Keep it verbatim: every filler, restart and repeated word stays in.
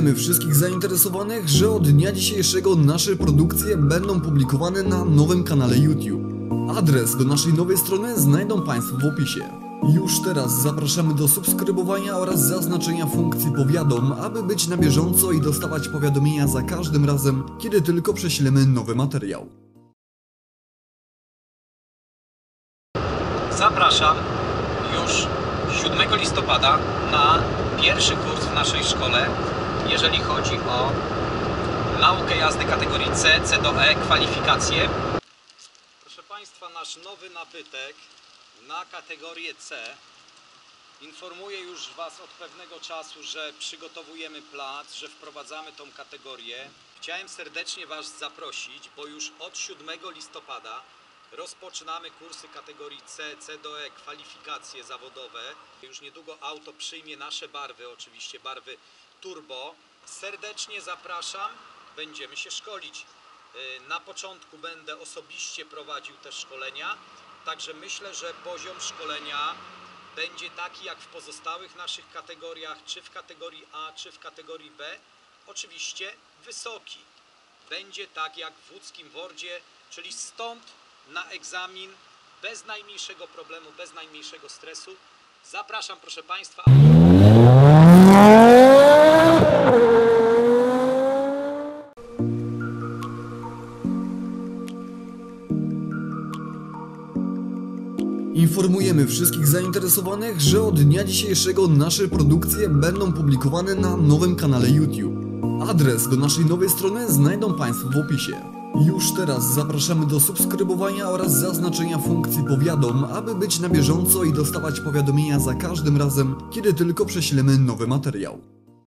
Informujemy wszystkich zainteresowanych, że od dnia dzisiejszego nasze produkcje będą publikowane na nowym kanale YouTube. Adres do naszej nowej strony znajdą Państwo w opisie. Już teraz zapraszamy do subskrybowania oraz zaznaczenia funkcji powiadom, aby być na bieżąco i dostawać powiadomienia za każdym razem, kiedy tylko prześlemy nowy materiał. Zapraszam już siódmego listopada na pierwszy kurs w naszej szkole, jeżeli chodzi o naukę jazdy kategorii C, C do E, kwalifikacje. Proszę Państwa, nasz nowy nabytek na kategorię C. Informuję już Was od pewnego czasu, że przygotowujemy plac, że wprowadzamy tą kategorię. Chciałem serdecznie Was zaprosić, bo już od siódmego listopada rozpoczynamy kursy kategorii C, C do E, kwalifikacje zawodowe. Już niedługo auto przyjmie nasze barwy, oczywiście barwy turbo. Serdecznie zapraszam, będziemy się szkolić. Na początku będę osobiście prowadził te szkolenia, także myślę, że poziom szkolenia będzie taki jak w pozostałych naszych kategoriach, czy w kategorii A, czy w kategorii B. Oczywiście wysoki. Będzie tak jak w łódzkim Wordzie, czyli stąd na egzamin bez najmniejszego problemu, bez najmniejszego stresu. Zapraszam, proszę Państwa. Informujemy wszystkich zainteresowanych, że od dnia dzisiejszego nasze produkcje będą publikowane na nowym kanale YouTube. Adres do naszej nowej strony znajdą Państwo w opisie. Już teraz zapraszamy do subskrybowania oraz zaznaczenia funkcji powiadom, aby być na bieżąco i dostawać powiadomienia za każdym razem, kiedy tylko prześlemy nowy materiał.